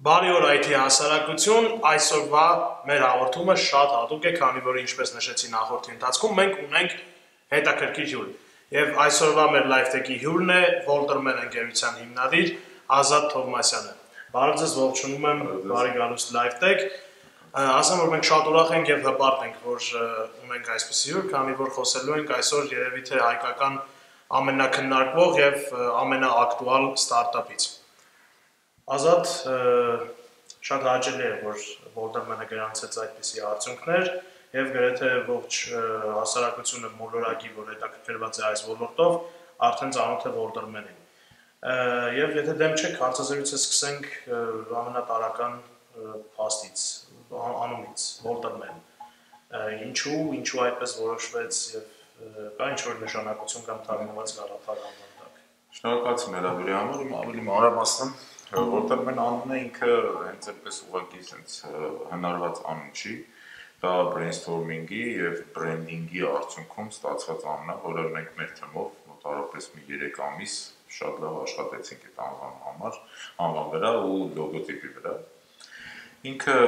Բարի օր IT հասարակություն, այսօրվա մեր հաղորդումը շատ հատուկ է, քանի որ ինչպես նշեցի նախորդի ընթացքում, մենք ունենք հետաքրքիր հյուր։ Եվ այսօրվա մեր LiveTech-ի հյուրն է Volterman ընկերության հիմնադիր Ազատ Թովմասյանը։ Բարև ձեզ, ողջունում եմ, բարի գալուստ LiveTech։ Ասեմ, որ մենք շատ ուրախ ենք եւ հպարտ ենք, որ ունենք այսպիսի հյուր, քանի որ խոսելու ենք այսօր երևի թե հայկական ամենակննարկվող եւ ամենաակտուալ ստարտափից։ Ազատ, շատ հաճելի է, որ Volterman-ը գրանցեց այդպիսի արդյունքներ եւ գրեթե ողջ հասարակությունը մոլորակի, որ հետաքրքրված է այս ոլորտով, արդեն ծանոթ է Volterman-ին։ Եվ եթե դեմ չեք, հարցազրույցը սկսենք ամենատարական փաստից, անունից, Volterman։ Ինչու այդպես որոշվեց եւ կա ինչ-որ նշանակություն կամ թարգմանված գաղափար անվան տակ։ Շնորհակալություն հրավերի համար, իմ ավելի մանրամասն Volterman անունը ինքը հենց այնպես ուղղակի sense հնարված անուն չի, դա brainstorming-ի եւ branding-ի արդյունքում ստացված անուն է, որը մենք մեր թեմով մոտավորապես մի 3 ամիս շատ լավ աշխատեցինք այդ անվան վրա ու լոգոտիպի վրա։ Ինքը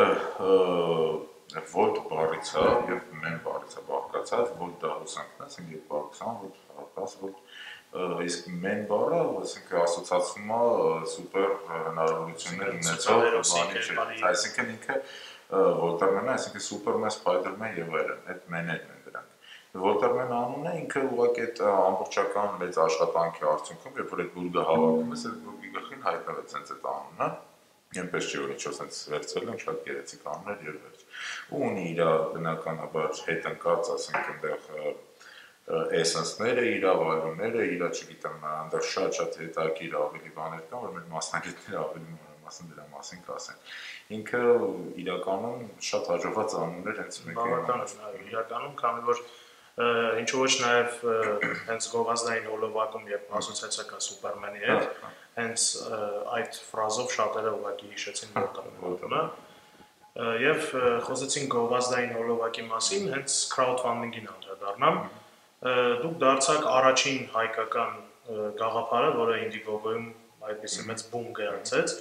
Volt բառից է եւ men բառից է բաղկացած, Volt դա հուսանքն է, ասենք 220 Volt իսկ men բառը, ասենք ասոցացվում է սուպեր հնարավորություններ ունեցող բանի չէ, այսինքն ինքը Volterman-ը, այսինքն Superman, Spider-Man եւ այլն, այդ men-երն են դրանք։ Volterman անունը ինքը ուղղակի այդ ամբողջական մեծ աշխատանքի արդյունքում, երբ որ այդ բուրգը հավաքում ես, այդ բուրգի գլխին հայտնվեց sense այդ անունը, այնպես չէ որ ինչ-որ sense վերցել են, շատ գեղեցիկ անուն էր եւ վերջ։ Ու ունի իր բնականաբար հետ ընկած, ասենք այնտեղ essence-ները, իր վայրումները, իր, չգիտեմ, այնտեղ շատ հետաքրքիր ավելի բաներ կան, որ մեր մասնագետները ավելի մանրամասն դրա մասին կասեն։ Ինքը իրականում շատ հաջողված անուն էր հենց իրականում, քանի որ ինչու ոչ նաև հենց գովազդային հոլովակում երբ ասոցիացիա կա Superman-ի հետ, հենց այդ ֆրազով շատերը ուղղակի հիշեցին Volterman-ը։ Եվ խոսեցին գովազդային հոլովակի մասին, հենց crowdfunding-ին անդրադառնամ։ Դուք դարձաք առաջին հայկական գաղափարը, որը Indiegogo-ում այդպիսի մեծ բում գրանցեց։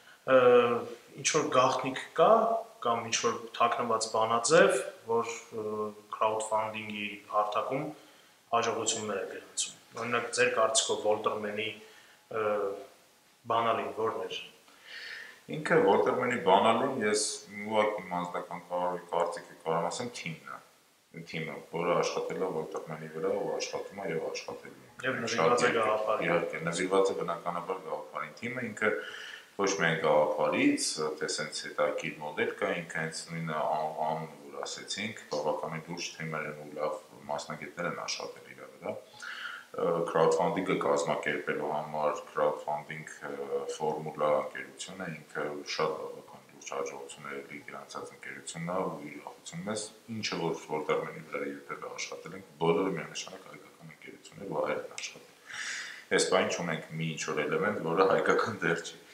Ինչ-որ գաղտնիք կա կամ ինչ-որ թաքնված բանաձև, որ crowdfunding-ի հարթակում հաջողություններ է գրանցում։ Օրինակ, ձեր կարծիքով Volterman-ի բանալին ո՞րն էր։ Ինքը Volterman-ի բանալին ես ուղղակի անձնական կարծիքի կարող ասեմ թիմն է։ Թիմը, որը աշխատել է Volterman-ի վրա ու աշխատում է եւ աշխատելու է։ Եվ նվիրված է գաղափարին։ Իհարկե, նվիրված է բնականաբար գաղափարին։ Թիմը ինքը ոչ միայն գաղափարից, թե sense հետաքրքիր մոդել կա, ինքը հենց նույնը անունը որ ասեցինք, բավականին լուրջ թիմեր են ու լավ մասնագետներ են աշխատել իր վրա։ Crowdfunding-ը կազմակերպելու համար crowdfunding ֆորմուլա ընկերությունը ինքը շատ բավական լուրջ հաջողությունների գրանցած ընկերությունն է ու իրողությունն է, ինչը որ Volterman-ի վրա երբևէ աշխատել ենք, բոլորը միանշանակ հայկական ընկերություններ ու այլ են աշխատել։ Այս բանը ունենք մի ինչ-որ էլեմենտ, որը հայկական դեռ չի։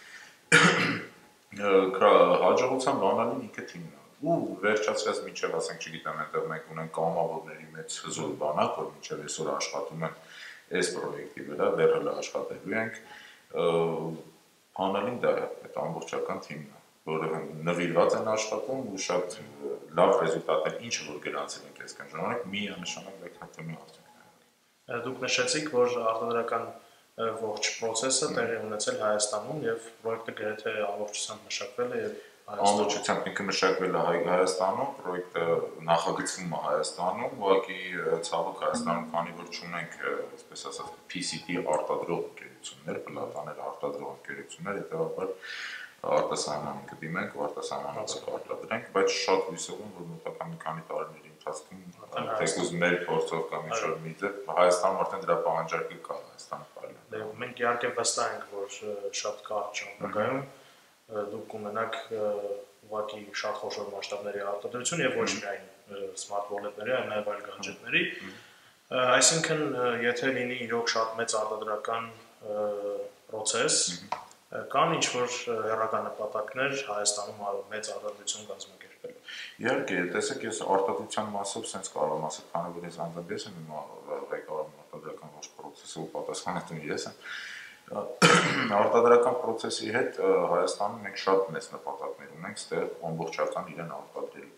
Հաջողության բանալին ինքը թիմն է։ Ու վերջացրած մինչև ասենք, չգիտեմ, այնտեղ մենք ունենք կամավորների մեծ հզոր բանակ, որ մինչև այսօր աշխատում են այս պրոյեկտի վրա, դեռ հələ աշխատելու ենք, բանալին դա է, այդ ամբողջական թիմն է, որը նվիրված են աշխատում ու շատ լավ ռեզուլտատներ, ինչը որ գրանցել ենք այսքան ժամանակ, միանշանակ լեգիտիմի արդյունքներ են։ Դուք նշեցիք, որ արտադրական ողջ process-ը տեղի ունեցել Հայաստանում եւ պրոյեկտը գրեթե ամբողջությամբ մշակվել է եւ ամբողջությամբ ինքը մշակվել է Հայաստանում, պրոյեկտը նախագծվում է Հայաստանում, ուղղակի ցավոք Հայաստանում, քանի որ չունենք, այսպես ասած, PCT արտադրող ընկերություններ, պլատաներ արտադրող ընկերություններ, հետեւաբար արտասահման կդիմենք ու արտասահմանից կարտադրենք, բայց շատ հույսով եմ, որ մոտակա մի քանի տարիների ընթացքում թեկուզ մեր փորձով կամ ինչ-որ մի ձև Հայաստանում արդեն դրա պահանջարկը կա Հայաստանում parallel։ Մենք իհարկե վստահ ենք, որ շատ կարճ ժամանակայում դուք կունենաք ուղղակի շատ խոշոր մասշտաբների արտադրություն եւ ոչ միայն smart wallet-ների, այլ նաեւ այլ գadget-ների։ Այսինքն, եթե լինի իրոք շատ մեծ արտադրական process, կան ինչ-որ հեռական նպատակներ Հայաստանում մեծ արտադրություն կազմակերպելու։ Իհարկե, տեսեք, ես արտադրության մասով sense կարող եմ ասել, քանի որ ես անձամբ ես եմ ղեկավարում արտադրական ողջ process-ը ու պատասխանատուն ես եմ։ Արտադրական process-ի հետ Հայաստանում մենք շատ մեծ նպատակներ ունենք ստեղ ամբողջական իրեն արտադրելու։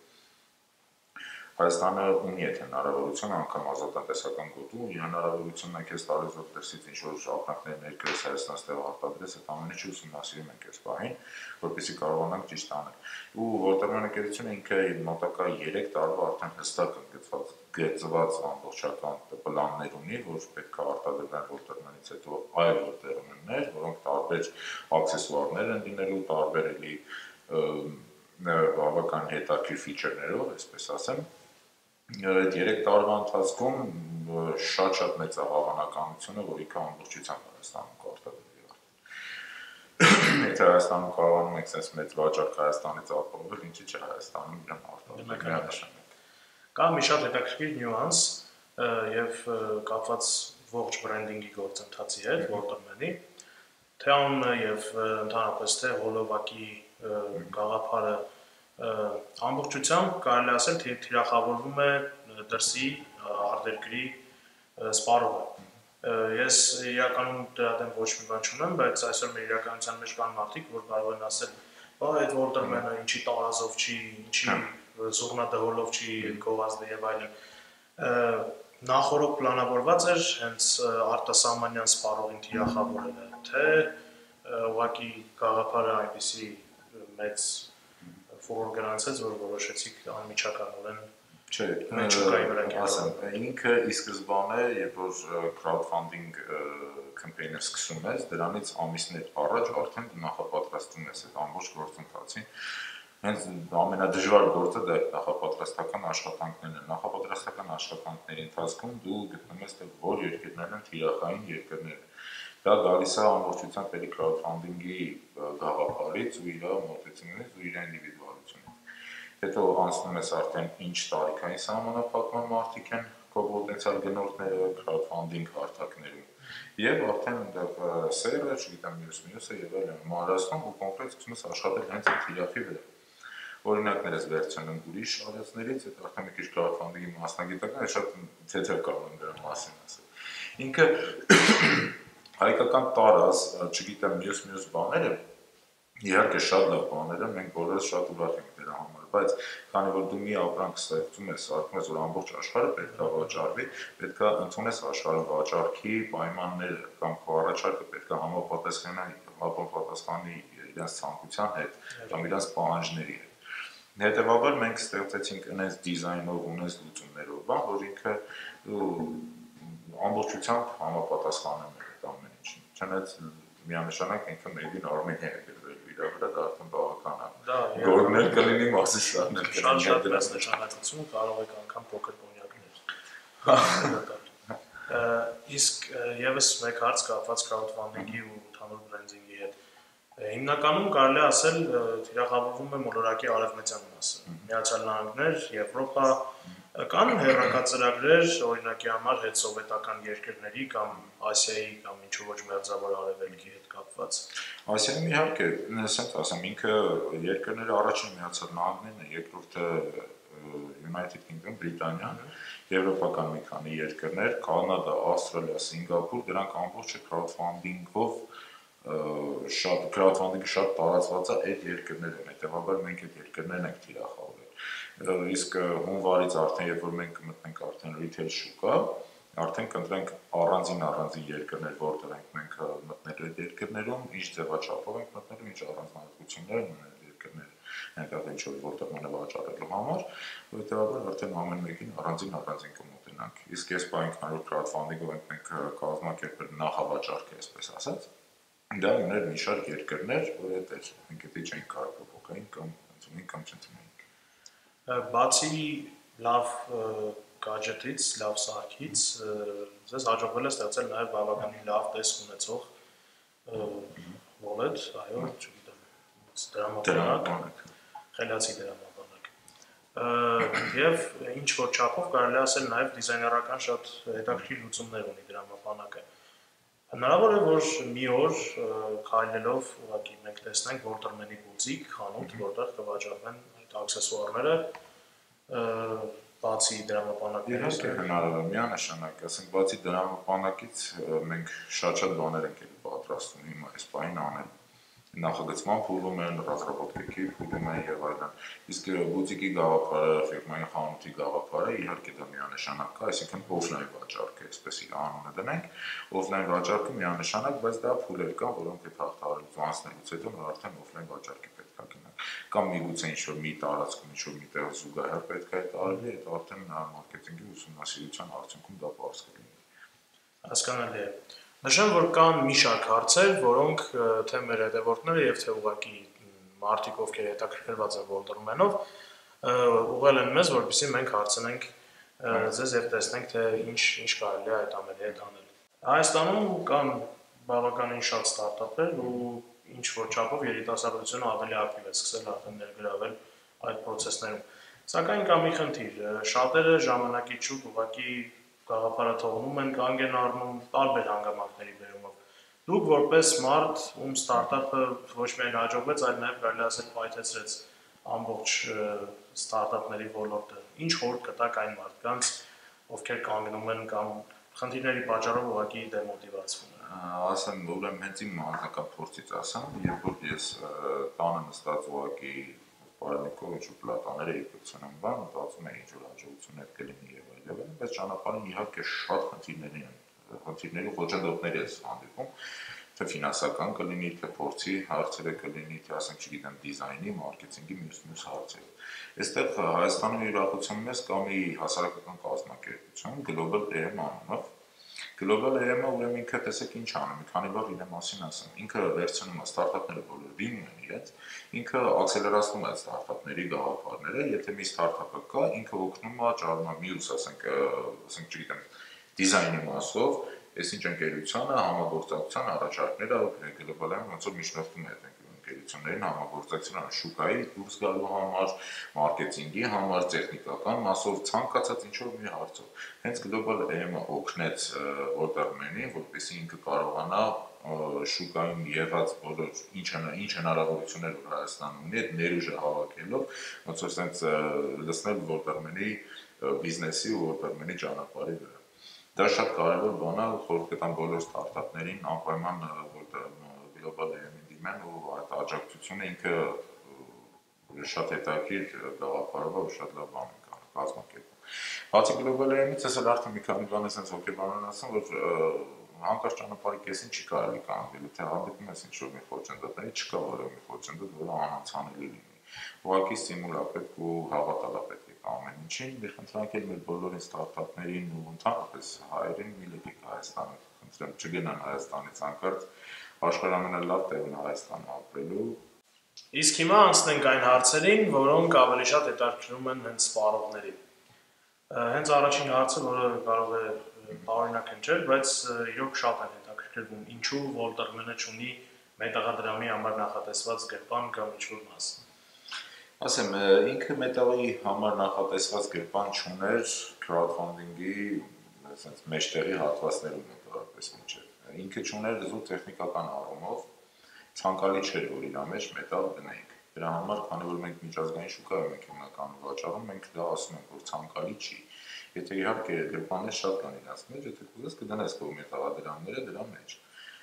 Հայաստանը ունի այդ հնարավորությունը անգամ ազատատեսական գոտու, իր հնարավորությունն է քեզ տալիս որ դրսից ինչ-որ ապրանքներ ներկայիս Հայաստան ստեղ արտադրես, այդ ամենը ուսումնասիրում ենք այս պահին, որպեսզի կարողանանք ճիշտ անել։ Ու Waterman ընկերությունը ինքը իր մոտակա 3 տարվա արդեն հստակ գծված ամբողջական պլաններ ունի, որ պետք է արտադրվեն Waterman-ից հետո այլ տերմիններ, որոնք տարբեր աքսեսուարներ են լինելու, տարբեր էլի բավական հետաքրքիր ֆիչերներով, այսպես ասեմ։ Այդ 3 տարվա ընթացքում շատ մեծ է հավանականությունը, որ ինքը ամբողջությամբ Հայաստանում կարտադրվի արդեն։ Եթե Հայաստանում կարողանում ենք այս մեծ վաճառք Հայաստանից ապահովել, ինչի՞ չէ Հայաստանում իրեն արտադրել։ Կա մի շատ հետաքրքիր նյուանս եւ կապված ողջ բրենդինգի գործընթացի հետ, Waterman-ի, թե անունը եւ ընդհանրապես թե հոլովակի գաղափարը ամբողջությամբ կարելի ասել թե թիրախավորվում է դրսի արտերկրի սպառողը։ Ես իրականում դրա դեմ ոչ մի բան չունեմ, բայց այսօր մեր իրականության մեջ կան մարդիկ, որ կարող են ասել, «Բա այդ Waterman-ը ինչի տարազով չի, ինչի զուռնադհոլով չի գովազդը եւ այլն»։ Նախորդ պլանավորված էր հենց արտասահմանյան սպառողին թիրախավորելը, թե ուղղակի գաղափարը այնպեսի մեծ ֆորոր գրանցեց, որ որոշեցիք անմիջականորեն մեջուկայի վրա ասեմ, ինքը ի սկզբանե, երբ որ crowdfunding campaign-ը սկսում ես, դրանից ամիսներ առաջ արդեն նախապատրաստում ես այդ ամբողջ գործընթացին։ Հենց ամենադժվար գործը դա նախապատրաստական աշխատանքներն են։ Նախապատրաստական աշխատանքների ընթացքում դու գտնում ես, թե որ երկրներն են թիրախային երկրները։ Դա գալիս է ամբողջությամբ էլի crowdfunding-ի գաղափարից ու իր մոտեցումներից ու իր ինդիվիդուալությունից։ Հետո անցնում ես արդեն ինչ տարիքային սահմանափակման մարդիկ են քո պոտենցիալ գնորդները crowdfunding հարթակներում։ Եվ արդեն այնտեղ սերը, չգիտեմ, մյուսը եւ այլն մանրացնում ու կոնկրետ սկսում ես աշխատել հենց այդ թիրախի վրա։ Օրինակներ ես վերցնում ուրիշ արածներից, այդ արդեն մի քիչ crowdfunding-ի մասնագիտական է, շատ թեթև կարող եմ դրա մասին ասել։ Ինքը հայկական տարած, չգիտեմ, մյուս բաները, իհարկե շատ լավ բաներ են, մենք բոլորս շատ ուրախ ենք դրա համար, բայց քանի որ դու մի ապրանք ստեղծում ես, ասում ես, որ ամբողջ աշխարհը պետք է վաճառվի, պետք է ընդունես աշխարհի վաճառքի պայմանները կամ քո առաջարկը պետք է համապատասխանի իրենց ցանկության հետ կամ իրենց պահանջների հետ։ Հետևաբար մենք ստեղծեցինք այնպես դիզայնով ունես լուծումներով, բան, որ ինքը ամբողջությամբ համապատասխանում է այդ ամեն ինչին։ Չնայած միանշանակ ինքը made in Armenia է գրվել իր վրա, դա արդեն բավական է։ Գորգներ կլինի մասիսարներ կլինի։ Շատ մեծ նշանակություն կարող եք անգամ փոքր կոնյակներ։ Իսկ եւս մեկ հարց կապված crowdfunding-ի ու ընդհանուր բրենդինգի հետ։ Հիմնականում կարելի ասել թիրախավորվում է մոլորակի արևմտյան մասը։ Միացյալ Նահանգներ, Եվրոպա, կան հեռակա ծրագրեր, օրինակի համար հետսովետական երկրների կամ Ասիայի կամ ինչու ոչ մերձավոր արևելքի հետ կապված։ Ասիայում իհարկե, ասենք ասեմ, ինքը երկրները առաջին Միացյալ Նահանգներն է, երկրորդը United Kingdom, Բրիտանիան, եվրոպական մի քանի երկրներ, Կանադա, Ավստրալիա, Սինգապուր, դրանք ամբողջը crowdfunding-ով crowdfunding-ը շատ տարածված է այդ երկրներում, հետևաբար մենք այդ երկրներն ենք թիրախավորել։ Իսկ հունվարից արդեն, երբ որ մենք կմտնենք արդեն retail շուկա, արդեն կընտրենք առանձին երկրներ, որտեղ ենք մենք մտնել այդ երկրներում, ինչ ձևաչափով ենք մտնել, ինչ առանձնահատկություններ ունեն այդ երկրները, այնտեղ ինչ-որ որտեղ մնա վաճառելու համար, հետևաբար արդեն ամեն մեկին առանձին կմոտենանք։ Իսկ այս պահին քանոր crowdfunding-ով ենք կազմակերպել նախավաճառքը, այսպես ասած, դա ուներ մի շարք երկրներ, որ այդ մենք էդի չենք կարող փոփոխային կամ ընդունենք կամ չընդունենք։ Բացի լավ գadget-ից, լավ սարքից, ձեզ հաջողվել է ստեղծել նաև բավականին լավ տեսք ունեցող wallet, այո, չգիտեմ, դրամապանակ, խելացի դրամապանակ։ Եվ ինչ որ չափով կարելի ասել նաև դիզայներական շատ հետաքրքիր լուծումներ ունի դրամապանակը։ Հնարավոր է, որ մի օր քայլելով ուղղակի մենք տեսնենք Waterman-ի բուտիկ, խանութ, որտեղ կվաճառվեն այդ աքսեսուարները, բացի դրամապանակներից։ Իհարկե հնարավոր է, միանշանակ, ասենք բացի դրամապանակից մենք շատ բաներ ենք պատրաստում պատրաստվում հիմա այս պահին անել։ Նախագծման փուլում են, разработки փուլում են եւ այլն։ Իսկ բուտիկի գաղափարը, ֆիրմայի խանութի գաղափարը իհարկե դա միանշանակ է, այսինքն օֆլայն վաճառք է, այսպես իր անունը դնենք, օֆլայն վաճառքը միանշանակ, բայց դա փուլեր կան, որոնք այդ հաղթահարելուց անցնելուց հետո նոր արդեն օֆլայն վաճառքի պետք է գնանք։ Կամ միգուցե ինչ-որ մի տարածքում ինչ-որ միտեղ զուգահեռ պետք է տարվի, այդ արդեն մարքեթինգի ուսումնասիրության արդյունքում դա բարձ կլինի։ Հասկանալի է։ Նշեմ, որ կան մի շարք հարցեր, որոնք թե մեր հետևորդները եւ թե ուղղակի մարդիկ, ովքեր հետաքրքրված են Wonderman-ով, ուղղել են մեզ, որպեսզի մենք հարցնենք ձեզ եւ տեսնենք, թե ինչ կարելի է այդ ամենի հետ անել։ Հայաստանում կան բավականին շատ ստարտափեր ու ինչ որ չափով երիտասարդությունը ավելի ակտիվ է սկսել արդեն ներգրավել այդ process-ներում։ Սակայն կա մի խնդիր, շատերը ժամանակից շուտ ուղղակի գաղափարը թողնում են, կանգ են առնում տարբեր հանգամանքների բերումով։ Դուք որպես մարդ, ում ստարտափը ոչ միայն հաջողվեց, այլ նաև կարելի ասել պայթեցրեց ամբողջ ստարտափների ոլորտը։ Ինչ խորհուրդ կտաք այն մարդկանց, ովքեր կանգնում են կամ խնդիրների պատճառով ուղղակի դեմոտիվացվում են։ Ասեմ, ուրեմն հենց իմ անձնական փորձից ասեմ, երբ որ ես տանը նստած ուղղակի Պարենիկով ինչ-որ պլատաները իպեցնում բան, մտածում եմ ինչ-որ հաջողություններ կլինի եւ այլն, բայց ճանապարհին իհարկե շատ խնդիրների խոչընդոտներ ես հանդիպում, թե ֆինանսական կլինի, թե փորձի հարցերը կլինի, թե ասենք չգիտեմ դիզայնի, մարքեթինգի մյուս հարցեր։ Այստեղ Հայաստանում ուրախություն մեզ կա մի հասարակական կազմակերպություն Global AM անունով։ Global AM-ը ուրեմն ինքը տեսեք ինչ անում, մի քանի բառ իր մասին ասեմ։ Ինքը վերցնում է ստարտափները, բոլոր դիմում են իրենց, ինքը ակսելերացնում է ստարտափների գաղափարները, եթե մի ստարտափը կա, ինքը օգնում է ճարմա մյուս, ասենք չգիտեմ, դիզայնի մասով, այսինչ ընկերությանը համագործակցության առաջարկները Global AM-ը ոնց որ միջնորդում է այդ ընկերություններին համագործակցության շուկայի դուրս գալու համար, մարքեթինգի համար, տեխնիկական մասով, ցանկացած ինչ-որ մի հարցով։ Հենց Global AM-ը օգնեց Wonderman-ին, որպեսզի ինքը կարողանա շուկայում եղած բոլոր ինչ հնարավորություններ որ Հայաստանում ունի, այդ ներուժը հավաքելով, ոնց որ sense լցնել Wonderman-ի բիզնեսի ու Wonderman-ի ճանապարհի վրա։ Դա շատ կարևոր բան է, խորհուրդ կտամ բոլոր ստարտափներին անպայման Global AM-ին դիմեն ու այդ աջակցությունը ինքը շատ հետաքրքիր գաղափարով ու շատ լավ բան է կազմակերպում։ Բացի Global AM-ից ես արդեն մի քանի բան ասենց հոգեբանորեն ասեմ, որ հանկարծ ճանապարհի կեսին չի կարելի կանգնել, եթե հանդիպում ես ինչ-որ մի խոչընդոտների, չկա որևէ մի խոչընդոտ, որը անանցանելի լինի։ Ուղղակի ստիմուլ է պետք ու հավատալ է պետք է ամեն ինչին, մի խնդրանք էլ մեր բոլորին ստարտափներին ու ընդհանրապես հայերին մի լեկեք Հայաստանը, խնդրեմ չգնան Հայաստանից հանկարծ, աշխարհի ամենալավ տեղն է Հայաստանը ապրելու։ Իսկ հիմա անցնենք այն հարցերին, որոնք ավելի շատ հետաքրքրում են հենց սպառողներին։ Հենց առաջին հարցը, որը կարող է տարօրինակ հնչել, բայց իրոք շատ են հետաքրքրվում, ինչու Wonderman-ը ունի մետաղադրամի համար նախատեսված գրպան կամ ինչ-որ մաս։ Ասեմ, ինքը մետաղի համար նախատեսված գրպան չուներ crowdfunding-ի այսպես մեջտեղի հատվածներում հետարպես միջև։ Ինքը չուներ զուտ տեխնիկական առումով, ցանկալի չէր որ իր մեջ մետաղ դնենք։ Դրա համար, քանի որ մենք միջազգային շուկայում ենք հիմնականում վաճառում, մենք դա ասում ենք, որ ցանկալի չի։ Եթե իհարկե գրպաններ շատ կան իրաց մեջ, եթե կուզես կդնես քո մետաղադրամները դրա մեջ։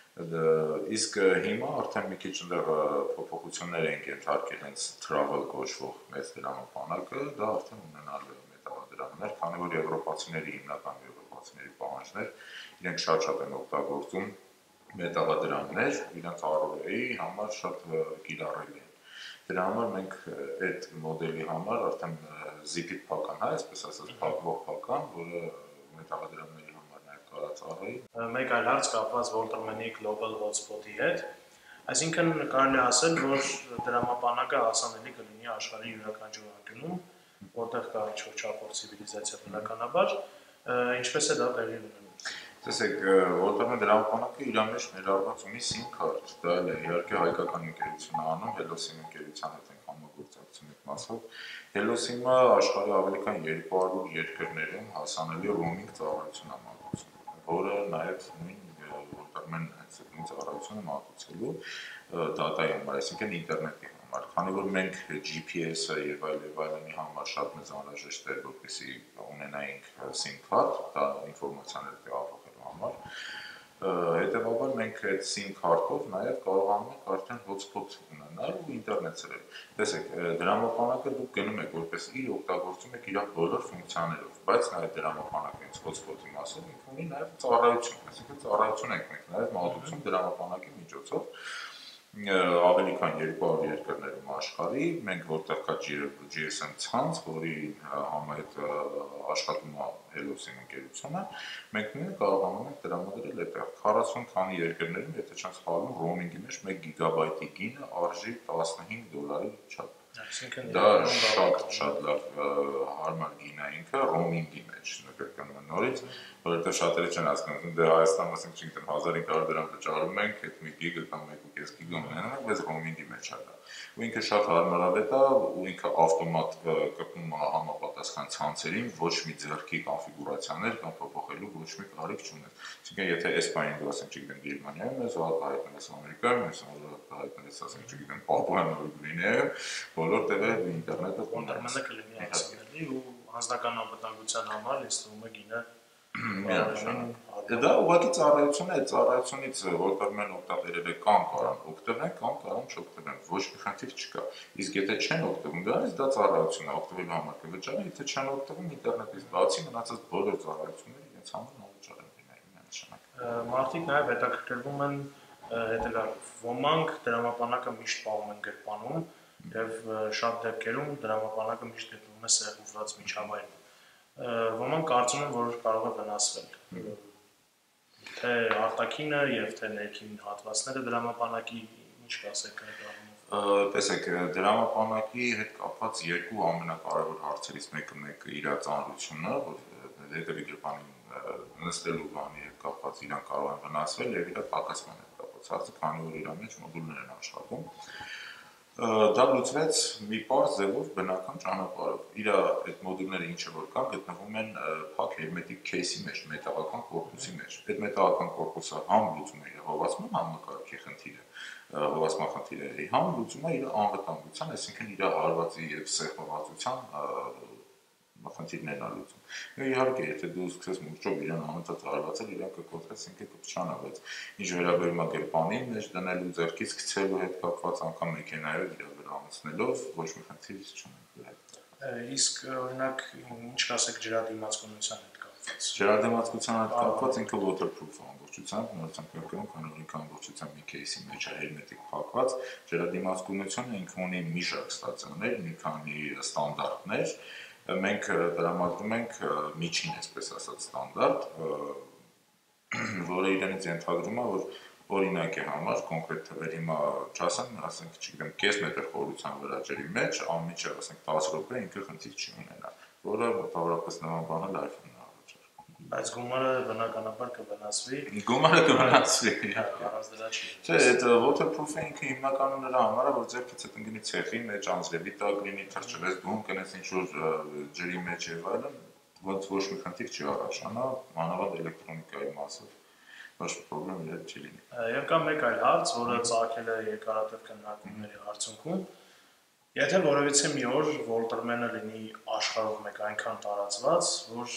Իսկ հիմա արդեն մի քիչ այնտեղ փոփոխություններ են ենթարկել հենց travel կոչվող մեծ դրամապանակը, դա արդեն ունենալու է մետաղադրամներ, քանի որ եվրոպացիների հիմնական եվրոպացիների պահանջներ, իրենք շատ են օգտագործում մետաղադրամներ, իրենց առօրյայի համար շատ կիրառելի են։ Դրա համար մենք այդ մոդելի համար արդեն zip-ից փական, այսպես ասած, փակվող փական, որը մետաղադրամների համար նաև կարած առայի։ Մեկ այլ հարց կապված Wonderman-ի Global Hotspot-ի հետ, այսինքն կարելի ասել, որ դրամապանակը հասանելի կլինի աշխարհի յուրաքանչյուր անկյունում, որտեղ կա ինչ-որ չափով ցիվիլիզացիա բնականաբար, ինչպես է դա տեղի ունենում։ Տեսեք, Wonderman դրամապանակը իր մեջ ներառված ունի SIM card, դա էլ է իհարկե հայկական ընկերությունը անում, HelloSIM ընկերության հետ ենք համագործակցում այդ մասով։ HelloSIM-ը աշխարհի ավելի քան 200 երկրներում հասանելի roaming ծառայություն է մատուցում, որը նաև նույն Wonderman ծառայությունը մատուցելու դատայի համար, այսինքն ինտերնետի համար, քանի որ մենք GPS-ը եւ այլնի համար շատ մեծ անհրաժեշտ էր, որպեսզի ունենայինք SIM card, դա ինֆորմացիաները տեղափոխելու համար, Հետևաբար մենք այդ SIM քարտով նաև կարողանում ենք արդեն hotspot ունենալ ու ինտերնետ ծրել։ Տեսեք, դրամապանակը դուք գնում եք որպես իր օգտագործում եք իր բոլոր ֆունկցիաներով, բայց նաև դրամապանակը ինձ hotspot-ի մասով ինքը ունի նաև ծառայություն, այսինքն ծառայություն ենք մենք նաև մատուցում դրամապանակի միջոցով ավելի քան 200 երկրներում աշխարհի, մենք որտեղ կա GSM ցանց, որի համահետ աշխատում է Hellos-ի ընկերությունը, մենք նույնը կարողանում ենք տրամադրել այդտեղ 40 քանի երկրներում, եթե չեմ սխալվում, ռոմինգի մեջ 1 գիգաբայթի գինը արժի $15 չափ։ Այսինքն դա շատ լավ հարմար գին է ինքը ռոմինգի մեջ նկատում նորից, որովհետև շատերը չեն հասկանում, դե Հայաստանում ասենք չգիտեմ 1500 դրամ վճարում ենք, այդ մի գիգը կամ 1.5 գիգա ունենանք, բայց ռոմինգի մեջ է դա։ Ու ինքը շատ հարմարավետ է, ու ինքը ավտոմատ կպում է համապատասխան ցանցերին, ոչ մի ձեռքի կոնֆիգուրացիաներ կամ փոփոխելու ոչ մի կարիք չունես։ Այսինքն եթե Իսպանիայում դու ասենք չգիտեմ Գերմանիայում ես, ու հայտնես Ամերիկայում ես, հայտնես ասենք չգիտեմ Պապուա Նոր Գվինեայում, բոլոր տեղերում ինտերնետը կոնտակտը կլինի հասանելի ու անձնական անվտանգության համար ինձ թվում է գինը դա ուղղակի ծառայություն է, այդ ծառայությունից որտեղ մենք օգտատերերը կամ կարան օգտվեն, կամ կարան չօգտվեն, ոչ մի խնդիր չկա։ Իսկ եթե չեն օգտվում դրանից, դա ծառայություն է, օգտվելու համար կվճարեն, եթե չեն օգտվում ինտերնետից բացի մնացած բոլոր ծառայությունները իրենց համար անվճար են լինելու միանշանակ։ Մարդիկ նաև հետաքրքրվում են հետևյալով, ոմանք դրամապանակը միշտ պահում են գրպանում եւ շատ դեպքերում դրամապանակը միշտ գտնվում է սեղմված միջավայրում։ Ոմանք կարծում են, որ կարող է վնասվել թե արտաքինը եւ թե ներքին հատվածները դրամապանակի, ինչ կասեք այդ առումով։ Տեսեք, դրամապանակի հետ կապված երկու ամենակարևոր հարցերից մեկը իր ծանրությունն է, որ հետևի գրպանին նստելու բանի հետ կապված իրան կարող են վնասվել եւ իր պակասման հետ կապված հարցը, քանի որ իր մեջ մոդուլներ են աշխատում։ Դա լուծվեց մի պարզ ձևով բնական ճանապարհով։ Իր այդ մոդուլները ինչը որ կան գտնվում են փակ հերմետիկ քեյսի մեջ, մետաղական կորպուսի մեջ։ Այդ մետաղական կորպուսը համ լուծում է իր հովացման համակարգի խնդիրը, հովացման խնդիրը, համ լուծում է իր անվտանգության, այսինքն իր հարվածի եւ սեղմվածության խնդիրներն է լուծում։ Իհարկե, եթե դու սկսես մուրճով իրան անընդհատ հարվածել, իրան կկոտրես, ինքը կփչանա, բայց ինչ վերաբերում է գրպանին մեջ դնելու, ձեռքից գցելու հետ կապված անգամ մեքենայով իր վրա անցնելով ոչ մի խնդիր չունենք դրա հետ։ Իսկ օրինակ ինչ կասեք ջրադիմացկունության հետ կապված։ Ջրադիմացկունության հետ կապված ինքը waterproof է ամբողջությամբ, նորից կրկնում, քանի որ ինքը ամբողջությամբ մի քեյսի մեջ է հերմետիկ փակված, ջրադիմացկունությունը ինքը ունի մի շարք ստացիաներ, մի քանի ստանդարտներ, մենք տրամադրում ենք միջին, այսպես ասած, ստանդարտ, որը իրենից ենթադրում է, որ օրինակի համար կոնկրետ թվեր հիմա չասեմ, ասենք, չգիտեմ, կես մետր խորության վրա ջրի մեջ, անմիջապես ասենք 10 րոպե ինքը խնդիր չի ունենա, որը մոտավորապես նման բանը լայֆում է առաջարկում։ Բայց գումարը բնականաբար կվնասվի։ Գումարը կվնասվի։ Առանց դրա չի։ Չէ, այդ waterproof-ը ինքը հիմնականում նրա համար է, որ ձեռքից հետ ընկնի ցեխի մեջ, անձրևի տակ լինի, թրջվես դու կնես ինչ-որ ջրի մեջ եւ այլն, ոնց ոչ մի խնդիր չի առաջանա, մանավանդ էլեկտրոնիկայի մասով։ Ոչ մի խնդրեմ իրար չի լինի։ Եվ կա մեկ այլ հարց, որը ծագել է երկարատև քննարկումների արդյունքում։ Եթե որևիցե մի օր Volterman-ը լինի աշխարհով մեկ այնքան տարածված, որ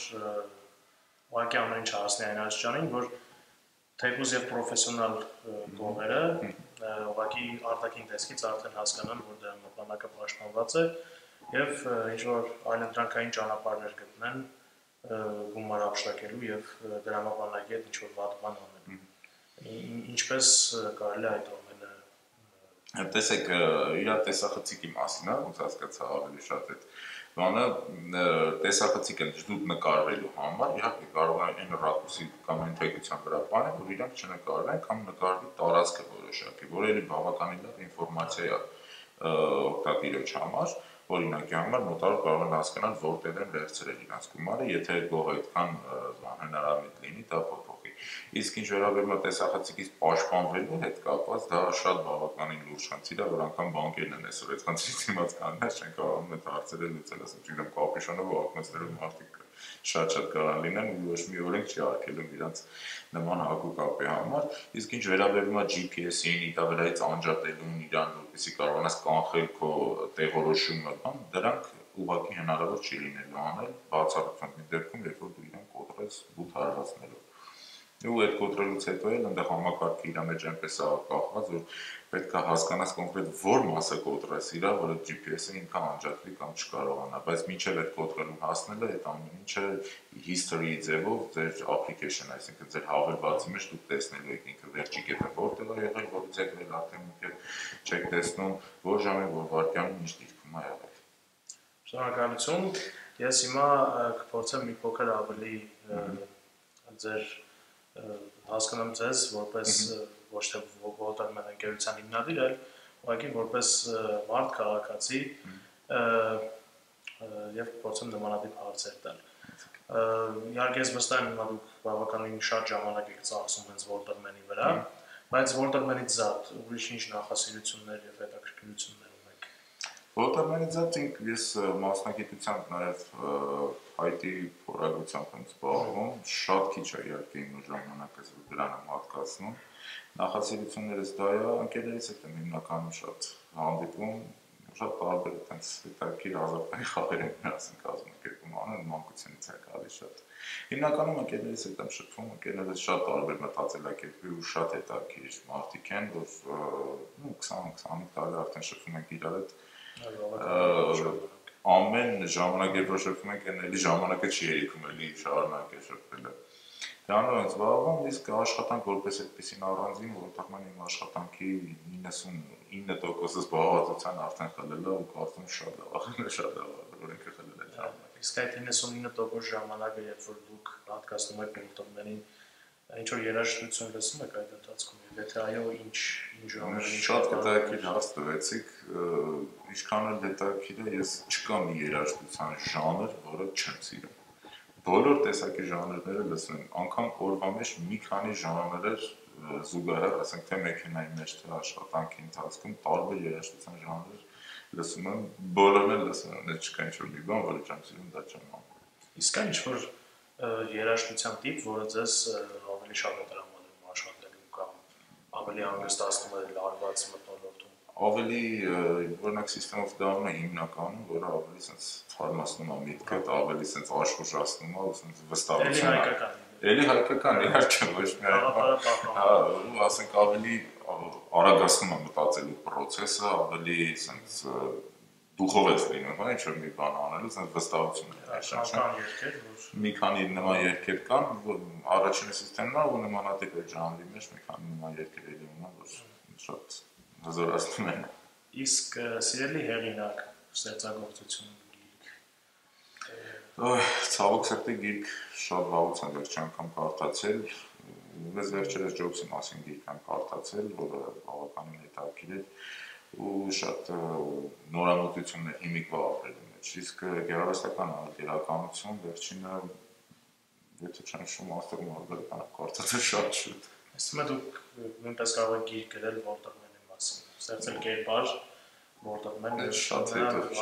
ուղղակի ամեն ինչ հասնի այն աստիճանին, որ թեկուզ եւ պրոֆեսիոնալ գողերը ուղղակի արտաքին տեսքից արդեն հասկանան, որ դրամապանակը պաշտպանված է եւ ինչ որ այլընտրանքային ճանապարհներ գտնեն գումար ապշտակելու եւ դրամապանակի հետ ինչ որ վատ բան անելու։ Ինչպես կարելի է այդ ամենը։ Տեսեք, իր տեսախցիկի մասին է, ոնց հասկացա ավելի շատ այդ բանը տեսախցիկ են դժուր նկարվելու համար, իհարկե կարող է այն ռակուրսի կամ այն թեկության վրա բանը, որ իրանք չնկարվեն կամ նկարվի տարածքը որոշակի, որը էլի բավականին լավ ինֆորմացիա է օգտատիրոջ համար, օրինակի համար մոտավոր կարող են հասկանալ որտեղ են վերցրել իրենց գումարը, եթե գողը այդքան հնարավոր լինի, դա փոփոխի։ Իսկ ինչ վերաբերում է տեսախցիկից պաշտպանվելու հետ կապված, դա շատ բավականին լուրջ խնդիր է, որ անգամ բանկերն են այսօր այդ խնդրից դիմաց կանած չեն կարողանում այդ հարցերը լուծել, ասեմ, չգիտեմ, կապյուշոնով ակնոցներով մարդիկ շատ կարող լինեն ու ոչ մի օրենք չի արգելում իրանց նման հակուկապի համար, իսկ ինչ վերաբերում է GPS-ին, իր վրայից անջատելուն, իրան որպեսզի կարողանաս կանխել քո տեղորոշումը, դրանք ուղղակի հնարավոր չի լինելու անել բացառությամբ մի դեպքում, երբ որ դու իրան կոտրես բութ հարվածներով։ Ու այդ կոտրելուց հետո էլ այնտեղ համակարգը իր մեջ այնպես է կախված, որ պետք է հասկանաս կոնկրետ որ մասը կոտրես իրա, որ այդ GPS-ը ինքը անջատվի կամ չկարողանա, բայց մինչև այդ կոտրելուն հասնելը այդ ամեն ինչը history ձևով ձեր application, այսինքն ձեր հավելվածի մեջ դուք տեսնելու եք ինքը վերջի կետը որտեղ է եղել, որից հետո էլ արդեն չեք տեսնում որ ժամին, որ վայրկյանին ինչ դիրքում է եղել։ Շնորհակալություն։ Ես հիմա կփորձեմ մի փոքր ավելի ձեր հասկանամ ձեզ որպես ոչ թե ոլտերմեն ընկերության հիմնադիր, այլ ուղղակի որպես մարդ քաղաքացի եւ կփորձեմ նմանատիպ հարցեր տալ։ Իհարկե ես վստահ եմ, որ դուք բավականին շատ ժամանակ եք ծախսում հենց ոլտերմենի վրա, բայց ոլտերմենից զատ ուրիշ ինչ նախասիրություններ եւ հետաքրքրություններ ունեք։ Ոլտերմենից զատ ես մասնագիտությամբ նաեւ IT փորագրությամբ եմ զբաղվում, շատ քիչ է իհարկե իմ ժամանակս դրան եմ հատկացնում։ Նախասիրություններս դա է, ընկերներից հետ եմ հիմնականում շատ հանդիպում, շատ տարբեր այդպես հետաքրքիր ազգային խաղեր ենք միասին կազմակերպում անում, մանկությունից է գալիս շատ։ Հիմնականում ընկերներից հետ եմ շփվում, ընկերներս շատ տարբեր մտածելակերպի ու շատ հետաքրքիր մարդիկ են, որ 20-25 տարի արդեն շփվում ենք իրար հետ։ Ամեն ժամանակ երբ որ շփվում ենք, էլի ժամանակը չի երիքում, էլի շարունակել շփվելը։ Դրանով եմ զբաղվում, իսկ աշխատանք որպես այդպեսին առանձին, որտեղ իմ աշխատանքի 99% զբաղվածության արդեն խլել է ու կարծում շատ որ ինքը խլել է։ Իսկ այդ 99% ժամանակը, երբ որ դուք հատկացնում եք ոլտերմենին, ինչ որ երաժշտություն լսում եք այդ ընթացքում, եթե այո, ինչ ժանր։ Շատ հետաքրքիր հարց տվեցիք, ինչքան էլ հետաքրքիր է, ես չկա մի երաժշտության ժանր, որը չեմ սիրում։ Բոլոր տեսակի ժանրները լսում եմ, անգամ օրվա մեջ մի քանի ժանրեր զուգահեռ, ասենք թե մեքենայի մեջ, թե աշխատանքի ընթացքում տարբեր երաժշտության ժանրեր լսում եմ, բոլորն էլ լսում եմ, չկա ինչ-որ մի բան, որը չեմ սիրում, դա չեմ անում։ Իսկ կա ինչ-որ երաժշտության տիպ, որը ձեզ ավելի շատ է տրամադրում աշխատելու կամ ավելի հանգստացնում է լարված մթնոլորտում։ Ավելի օրինակ System of Down-ը հիմնականում, որը ավելի sense թարմացնում է միտքդ, ավելի sense աշխուժացնում է, ու sense վստահություն է։ Էլի հայկական, իհարկե, ոչ միայն, ասենք ավելի արագացնում է մտածելու process-ը, ավելի sense դուխով ես լինում, հա, ինչ-որ մի բան անելու, sense վստահություն է։ Մի քանի նման երգեր կան, առաջինը System-ն է, ու նմանատիպ է ժանրի մեջ մի քանի նման երգեր էլի ունեն, որ շատ հզորացնում են։ Իսկ սիրելի հեղինակ, ստեղծագործություն գիրք։ Ցավոք սրտի գիրք շատ վաղուց եմ վերջ անգամ կարդացել, ես վերջերս Ջոբսի մասին գիրք եմ կարդացել, որը բավականին հետաքրքիր էր ու շատ նորամուծություններ հիմիկվա ապրելու մեջ, իսկ գեղարվեստական գրականություն վերջինը եթե չեմ շում Master Marvel-ը կարդացել շատ շուտ։ Ասում եմ դուք նույնպես կարող եք գիրք գրել ոլտերմենի մասին, ստեղծել կերպար ոլտերմենը շատ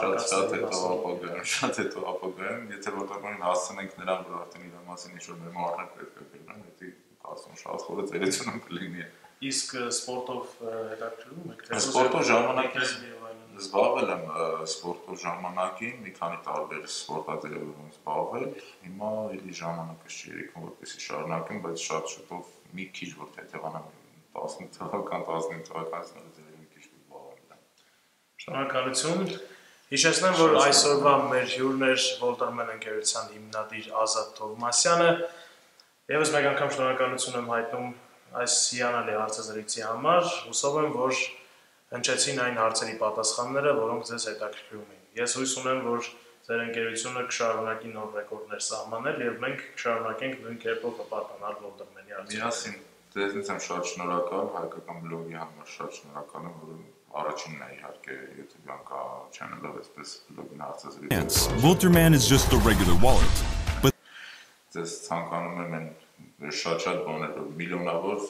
հետո ապագայում, եթե ոլտերմենին հասցնենք նրան, որ արդեն իր մասին ինչ-որ մեմուարներ պետք է գրեն, դա կարծում շատ խորը ծերություն կլինի։ Իսկ սպորտով հետաքրքրվում եք, թե սպորտով ժամանակին զբաղվել եմ սպորտով ժամանակին, մի քանի տարբեր սպորտաձևերում զբաղվել, հիմա էլի ժամանակը չի երիքում, որպեսզի շարունակեմ, բայց շատ շուտով մի քիչ որ թեթևանամ 18 թվական, 19 թվականից մի քիչ զբաղվել եմ։ Շնորհակալություն։ Հիշեցնեմ, որ այսօրվա մեր հյուրն էր ոլտերմեն ընկերության հիմնադիր Ազատ Թովմասյանը։ Եվս մեկ անգամ շնորհակալություն եմ հայտնում այս հիանալի հարցազրույցի համար, հուսով եմ, որ հնչեցին այն հարցերի պատասխանները, որոնք ձեզ հետաքրքրում էին։ Ես հույս ունեմ, որ ձեր ընկերությունը կշարունակի նոր ռեկորդներ սահմանել եւ մենք կշարունակենք նույն կերպով հպարտանալ ոլտերմենի արդյունքներին։ Միասին ձեզնից եմ շատ շնորհակալ, հայկական բլոգի համար շատ շնորհակալ եմ, որ առաջինն է իհարկե YouTube-յան կա channel-ով այսպես բլոգին հարցազրույց։ Ոլտերմեն is just a regular wallet. But Ձեզ ցանկանում եմ շատ բաներ, միլիոնավոր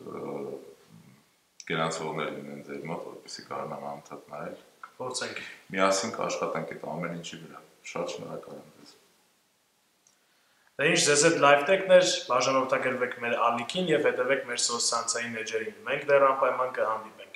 գրանցողներ լինեն ձեր մոտ, որպեսզի կարողանան անընդհատ նայել։ Փորձենք Միասին կաշխատենք այդ ամեն ինչի վրա։ Շատ շնորհակալ եմ ձեզ։ Դա ինչ ձեզ հետ live տեքներ, բաժանորդագրվեք մեր ալիքին եւ հետևեք մեր սոցցանցային էջերին։ Մենք դեռ անպայման կհանդիպենք։